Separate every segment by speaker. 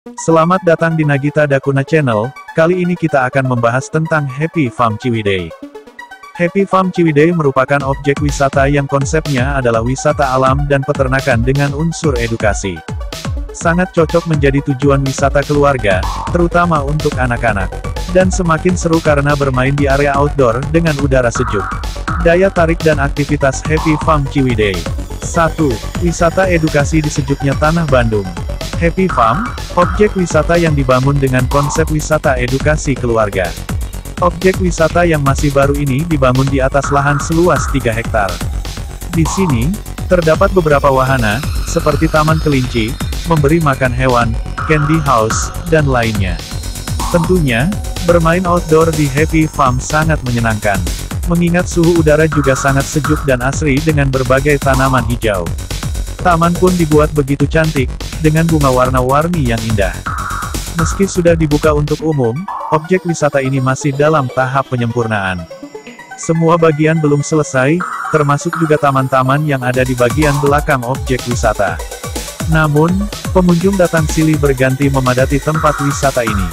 Speaker 1: Selamat datang di Nagita Dakuna Channel. Kali ini kita akan membahas tentang Happy Farm Ciwidey. Happy Farm Ciwidey merupakan objek wisata yang konsepnya adalah wisata alam dan peternakan dengan unsur edukasi. Sangat cocok menjadi tujuan wisata keluarga, terutama untuk anak-anak. Dan semakin seru karena bermain di area outdoor dengan udara sejuk. Daya tarik dan aktivitas Happy Farm Ciwidey. 1. Wisata edukasi di sejuknya Tanah Bandung. Happy Farm, objek wisata yang dibangun dengan konsep wisata edukasi keluarga. Objek wisata yang masih baru ini dibangun di atas lahan seluas 3 hektar. Di sini, terdapat beberapa wahana, seperti taman kelinci, memberi makan hewan, candy house, dan lainnya. Tentunya, bermain outdoor di Happy Farm sangat menyenangkan. Mengingat suhu udara juga sangat sejuk dan asri dengan berbagai tanaman hijau. Taman pun dibuat begitu cantik, dengan bunga warna-warni yang indah. Meski sudah dibuka untuk umum, objek wisata ini masih dalam tahap penyempurnaan. Semua bagian belum selesai, termasuk juga taman-taman yang ada di bagian belakang objek wisata. Namun, pengunjung datang silih berganti memadati tempat wisata ini.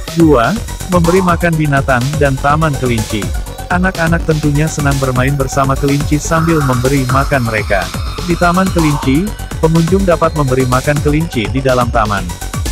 Speaker 1: 2. Memberi makan binatang dan taman kelinci. Anak-anak tentunya senang bermain bersama kelinci sambil memberi makan mereka. Di Taman Kelinci, pengunjung dapat memberi makan kelinci di dalam taman.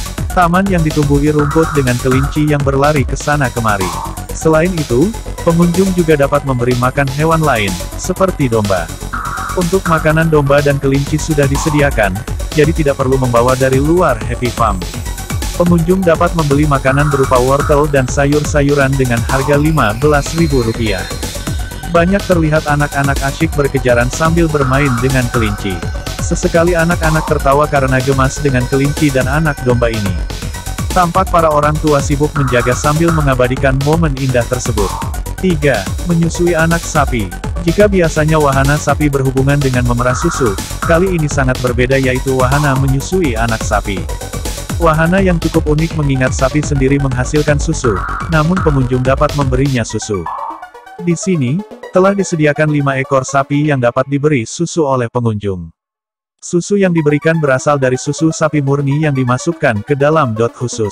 Speaker 1: Taman yang ditumbuhi rumput dengan kelinci yang berlari ke sana kemari. Selain itu, pengunjung juga dapat memberi makan hewan lain, seperti domba. Untuk makanan domba dan kelinci sudah disediakan, jadi tidak perlu membawa dari luar Happy Farm. Pengunjung dapat membeli makanan berupa wortel dan sayur-sayuran dengan harga Rp15.000. Banyak terlihat anak-anak asyik berkejaran sambil bermain dengan kelinci. Sesekali anak-anak tertawa karena gemas dengan kelinci dan anak domba ini. Tampak para orang tua sibuk menjaga sambil mengabadikan momen indah tersebut. 3. Menyusui anak sapi. Jika biasanya wahana sapi berhubungan dengan memerah susu, kali ini sangat berbeda yaitu wahana menyusui anak sapi. Wahana yang cukup unik mengingat sapi sendiri menghasilkan susu, namun pengunjung dapat memberinya susu. Di sini, telah disediakan 5 ekor sapi yang dapat diberi susu oleh pengunjung. Susu yang diberikan berasal dari susu sapi murni yang dimasukkan ke dalam dot khusus.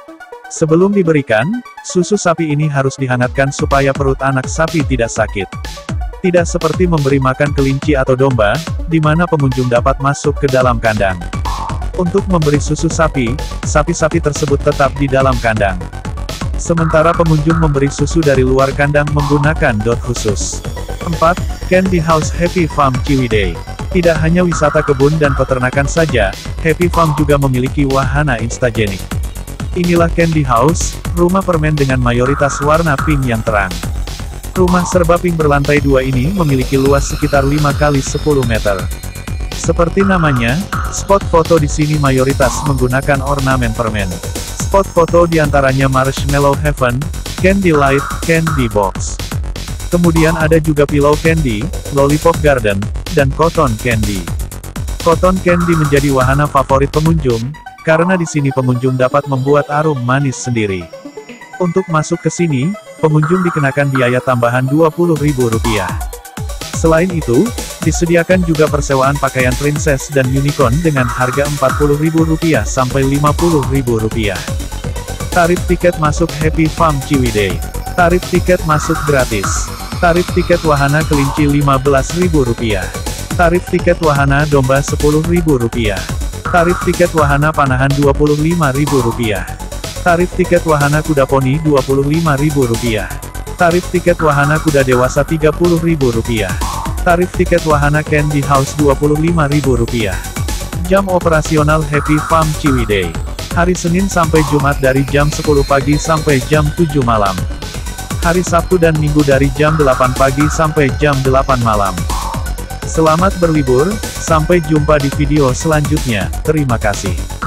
Speaker 1: Sebelum diberikan, susu sapi ini harus dihangatkan supaya perut anak sapi tidak sakit. Tidak seperti memberi makan kelinci atau domba, di mana pengunjung dapat masuk ke dalam kandang. Untuk memberi susu sapi, sapi-sapi tersebut tetap di dalam kandang. Sementara pengunjung memberi susu dari luar kandang menggunakan dot khusus. 4. Candy House Happy Farm Ciwidey. Tidak hanya wisata kebun dan peternakan saja, Happy Farm juga memiliki wahana instagenik. Inilah Candy House, rumah permen dengan mayoritas warna pink yang terang. Rumah serba pink berlantai 2 ini memiliki luas sekitar 5x10 meter. Seperti namanya, spot foto di sini mayoritas menggunakan ornamen permen. Spot foto diantaranya Marshmallow Heaven, Candy Light, Candy Box. Kemudian ada juga Pillow Candy, Lollipop Garden, dan Cotton Candy. Cotton Candy menjadi wahana favorit pengunjung, karena di sini pengunjung dapat membuat arum manis sendiri. Untuk masuk ke sini, pengunjung dikenakan biaya tambahan Rp20.000. Selain itu, disediakan juga persewaan pakaian princess dan unicorn dengan harga Rp40.000 sampai Rp50.000. Tarif tiket masuk Happy Farm Ciwidey. Tarif tiket masuk gratis. Tarif tiket wahana kelinci Rp15.000. Tarif tiket wahana domba Rp10.000. Tarif tiket wahana panahan Rp25.000. Tarif tiket wahana kuda poni Rp25.000. Tarif tiket wahana kuda dewasa Rp30.000. Tarif tiket wahana Candy House Rp25.000. Jam operasional Happy Farm Ciwidey. Hari Senin sampai Jumat dari jam 10 pagi sampai jam 7 malam. Hari Sabtu dan Minggu dari jam 8 pagi sampai jam 8 malam. Selamat berlibur, sampai jumpa di video selanjutnya, terima kasih.